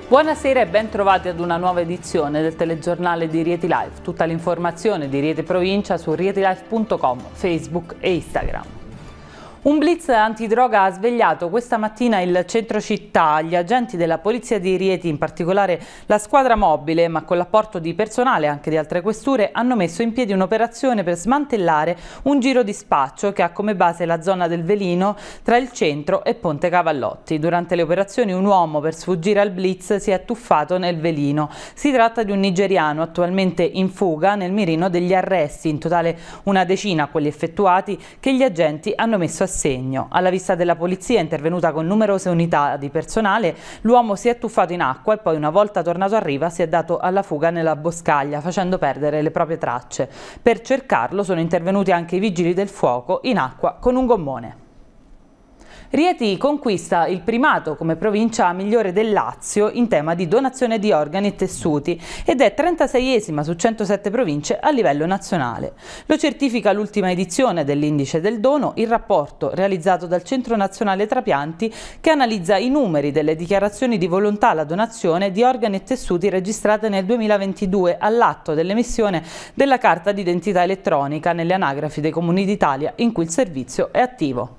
Buonasera e ben trovati ad una nuova edizione del telegiornale di Rieti Life. Tutta l'informazione di Rieti Provincia su rietilife.com, Facebook e Instagram. Un blitz antidroga ha svegliato questa mattina il centro città. Gli agenti della Polizia di Rieti, in particolare la squadra mobile, ma con l'apporto di personale anche di altre questure, hanno messo in piedi un'operazione per smantellare un giro di spaccio che ha come base la zona del Velino tra il centro e Ponte Cavallotti. Durante le operazioni un uomo, per sfuggire al blitz, si è tuffato nel Velino. Si tratta di un nigeriano attualmente in fuga nel mirino degli arresti, in totale una decina quelli effettuati che gli agenti hanno messo a segno. Alla vista della polizia, intervenuta con numerose unità di personale, l'uomo si è tuffato in acqua e poi, una volta tornato a riva, si è dato alla fuga nella boscaglia, facendo perdere le proprie tracce. Per cercarlo sono intervenuti anche i vigili del fuoco in acqua con un gommone. Rieti conquista il primato come provincia migliore del Lazio in tema di donazione di organi e tessuti ed è 36esima su 107 province a livello nazionale. Lo certifica l'ultima edizione dell'Indice del Dono, il rapporto realizzato dal Centro Nazionale Trapianti che analizza i numeri delle dichiarazioni di volontà alla donazione di organi e tessuti registrate nel 2022 all'atto dell'emissione della carta d'identità elettronica nelle anagrafi dei comuni d'Italia in cui il servizio è attivo.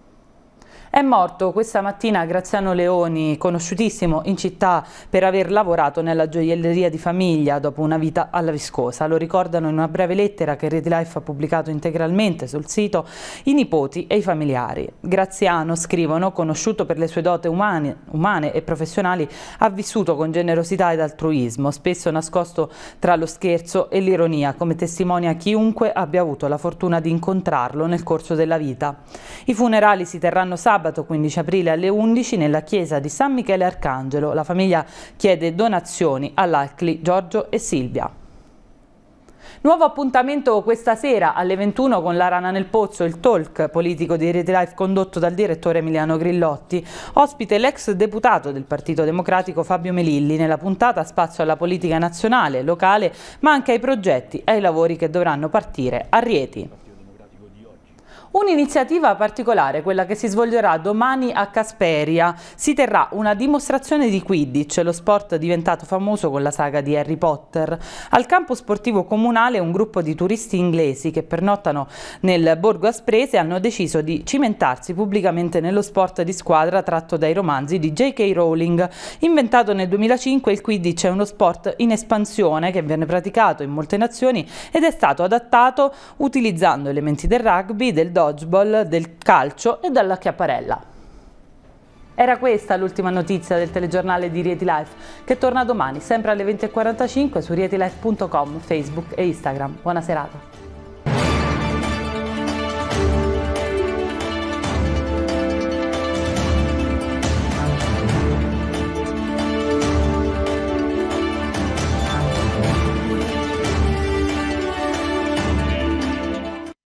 È morto questa mattina Graziano Leoni, conosciutissimo in città per aver lavorato nella gioielleria di famiglia dopo una vita alla viscosa. Lo ricordano in una breve lettera che Rieti Life ha pubblicato integralmente sul sito i nipoti e i familiari. Graziano, scrivono, conosciuto per le sue doti umane e professionali, ha vissuto con generosità ed altruismo, spesso nascosto tra lo scherzo e l'ironia, come testimonia chiunque abbia avuto la fortuna di incontrarlo nel corso della vita. I funerali si terranno sabato 15 aprile alle 11 nella chiesa di San Michele Arcangelo. La famiglia chiede donazioni all'Alcli Giorgio e Silvia. Nuovo appuntamento questa sera alle 21 con La Rana nel Pozzo, il talk politico di Rieti Life condotto dal direttore Emiliano Grillotti. Ospite l'ex deputato del Partito Democratico Fabio Melilli. Nella puntata spazio alla politica nazionale, locale, ma anche ai progetti e ai lavori che dovranno partire a Rieti. Un'iniziativa particolare, quella che si svolgerà domani a Casperia. Si terrà una dimostrazione di Quidditch, lo sport diventato famoso con la saga di Harry Potter. Al campo sportivo comunale un gruppo di turisti inglesi che pernottano nel borgo asprese hanno deciso di cimentarsi pubblicamente nello sport di squadra tratto dai romanzi di J.K. Rowling. Inventato nel 2005, il Quidditch è uno sport in espansione che viene praticato in molte nazioni ed è stato adattato utilizzando elementi del rugby, del dodgeball, del calcio e della chiapparella. Era questa l'ultima notizia del telegiornale di Rieti Life, che torna domani sempre alle 20:45 su rietilife.com, Facebook e Instagram. Buona serata.